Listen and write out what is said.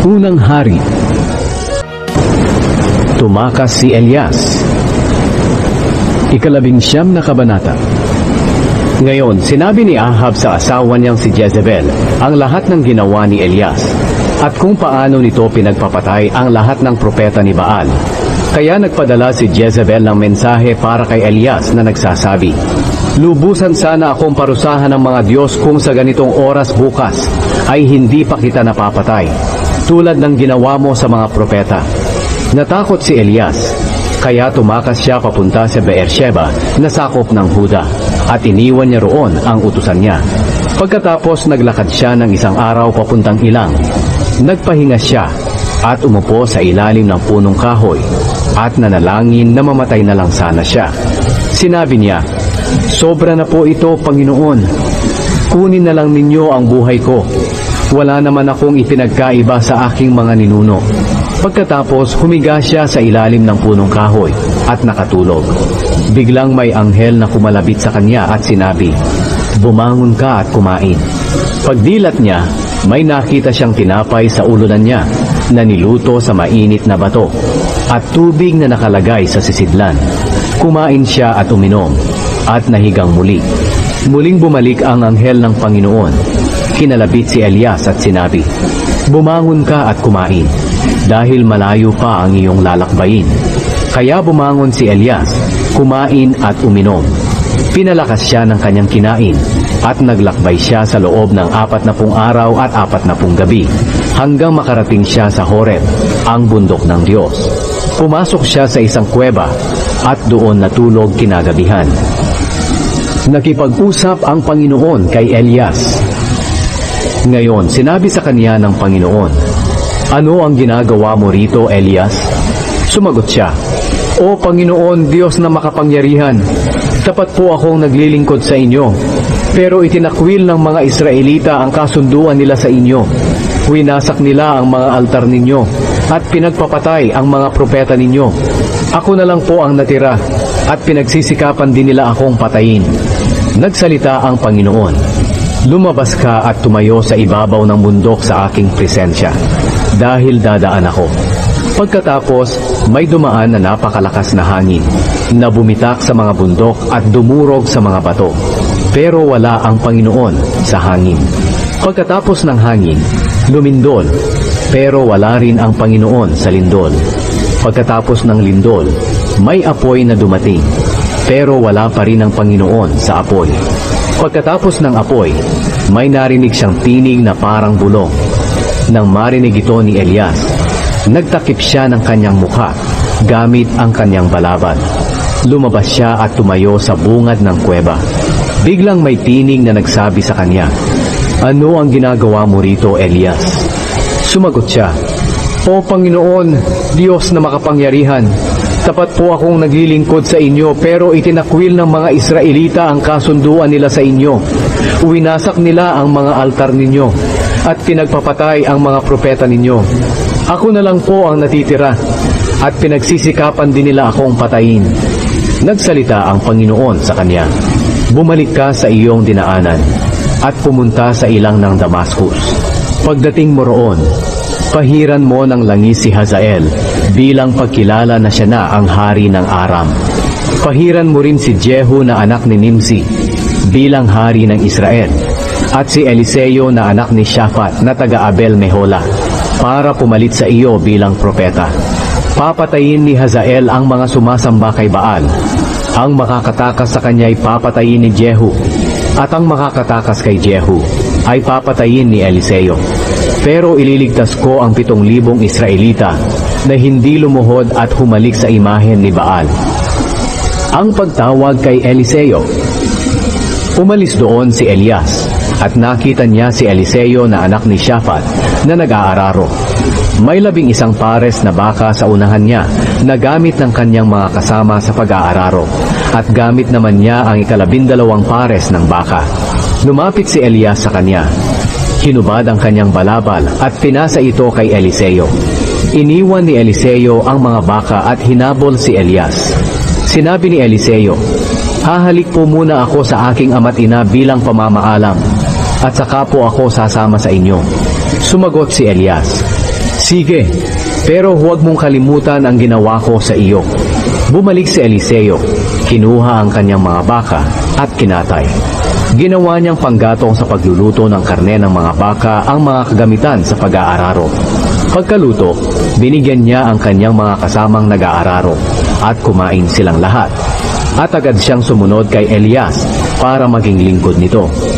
Unang Hari. Tumakas si Elias. 19 na kabanata. Ngayon, sinabi ni Ahab sa asawa niyang si Jezebel ang lahat ng ginawa ni Elias at kung paano nito pinagpapatay ang lahat ng propeta ni Baal. Kaya nagpadala si Jezebel ng mensahe para kay Elias na nagsasabi, "Lubusan sana akong parusahan ng mga Diyos kung sa ganitong oras bukas ay hindi pa kita napapatay, tulad ng ginawa mo sa mga propeta." Natakot si Elias, kaya tumakas siya papunta sa Beersheba na sakop ng Huda at iniwan niya roon ang utusan niya. Pagkatapos naglakad siya ng isang araw papuntang Ilang. Nagpahinga siya at umupo sa ilalim ng punong kahoy at nanalangin na mamatay na lang sana siya. Sinabi niya, "Sobra na po ito, Panginoon. Kunin na lang ninyo ang buhay ko. Wala naman akong ipinagkaiba sa aking mga ninuno." Pagkatapos humiga siya sa ilalim ng punong kahoy at nakatulog. Biglang may anghel na kumalabit sa kanya at sinabi, "Bumangon ka at kumain." Pagdilat niya, may nakita siyang tinapay sa ulunan niya na niluto sa mainit na bato at tubig na nakalagay sa sisidlan. Kumain siya at uminom at nahigang muli. Muling bumalik ang anghel ng Panginoon. Kinalabit si Elias at sinabi, "Bumangon ka at kumain, dahil malayo pa ang iyong lalakbayin." Kaya bumangon si Elias, kumain at uminom. Pinalakas siya ng kanyang kinain at naglakbay siya sa loob ng 40 araw at 40 gabi hanggang makarating siya sa Horeb, ang bundok ng Diyos. Pumasok siya sa isang kuweba at doon natulog kinagabihan. Nakipag-usap ang Panginoon kay Elias. Ngayon, sinabi sa kanya ng Panginoon, "Ano ang ginagawa mo rito, Elias?" Sumagot siya, "O Panginoon, Diyos na makapangyarihan, tapat po akong naglilingkod sa inyo, pero itinakwil ng mga Israelita ang kasunduan nila sa inyo. Winasak nila ang mga altar ninyo at pinagpapatay ang mga propeta ninyo. Ako na lang po ang natira at pinagsisikapan din nila akong patayin." Nagsalita ang Panginoon, "Lumabas ka at tumayo sa ibabaw ng bundok sa aking presensya, dahil dadaan ako." Pagkatapos, may dumaan na napakalakas na hangin, na bumitak sa mga bundok at dumurog sa mga bato. Pero wala ang Panginoon sa hangin. Pagkatapos ng hangin, lumindol, pero wala rin ang Panginoon sa lindol. Pagkatapos ng lindol, may apoy na dumating, pero wala pa rin ang Panginoon sa apoy. Pagkatapos ng apoy, may narinig siyang tinig na parang bulong. Nang marinig ito ni Elias, nagtakip siya ng kanyang mukha gamit ang kanyang balaban. Lumabas siya at tumayo sa bungad ng kuweba. Biglang may tinig na nagsabi sa kanya, "Ano ang ginagawa mo rito, Elias?" Sumagot siya, "O Panginoon, Diyos na makapangyarihan, tapat po akong naglilingkod sa inyo, pero itinakwil ng mga Israelita ang kasunduan nila sa inyo. Winasak nila ang mga altar ninyo at pinagpapatay ang mga propeta ninyo. Ako na lang po ang natitira at pinagsisikapan din nila akong patayin." Nagsalita ang Panginoon sa kanya, "Bumalik ka sa iyong dinaanan at pumunta sa ilang ng Damascus. Pagdating mo roon, pahiran mo ng langis si Hazael bilang pagkilala na siya na ang hari ng Aram. Pahiran mo rin si Jehu na anak ni Nimsi bilang hari ng Israel at si Eliseo na anak ni Shaphat na taga Abel Mehola para pumalit sa iyo bilang propeta. Papatayin ni Hazael ang mga sumasamba kay Baal. Ang makakatakas sa kanya ay papatayin ni Jehu, at ang makakatakas kay Jehu ay papatayin ni Eliseo. Pero ililigtas ko ang 7,000 Israelita na hindi lumuhod at humalik sa imahen ni Baal." Ang pagtawag kay Eliseo. Umalis doon si Elias at nakita niya si Eliseo na anak ni Shaphat na nag-aararo. May 11 pares na baka sa unahan niya na gamit ng kanyang mga kasama sa pag-aararo, at gamit naman niya ang 12 pares ng baka. Lumapit si Elias sa kanya. Hinubad ang kanyang balabal at pinasa ito kay Eliseo. Iniwan ni Eliseo ang mga baka at hinabol si Elias. Sinabi ni Eliseo, "Hahalik po muna ako sa aking ama't ina bilang pamamaalam, at saka po ako sasama sa inyo." Sumagot si Elias, Sige, pero huwag mong kalimutan ang ginawa ko sa iyo. Bumalik si Eliseo, kinuha ang kanyang mga baka at kinatay. Ginawa niyang panggatong sa pagluluto ng karne ng mga baka ang mga kagamitan sa pag-aararo. Pagkaluto, binigyan niya ang kanyang mga kasamang nag-aararo at kumain silang lahat. At agad siyang sumunod kay Elias para maging lingkod nito.